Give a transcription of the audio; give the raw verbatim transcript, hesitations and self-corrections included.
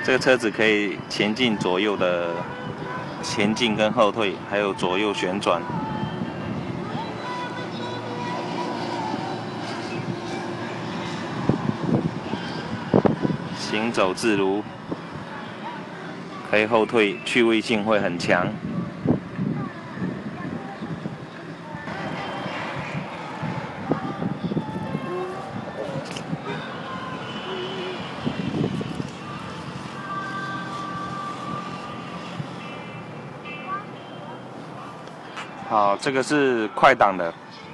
这个车子可以前进、左右的前进跟后退，还有左右旋转。行走自如，可以后退，趣味性会很强。好，这个是快档的，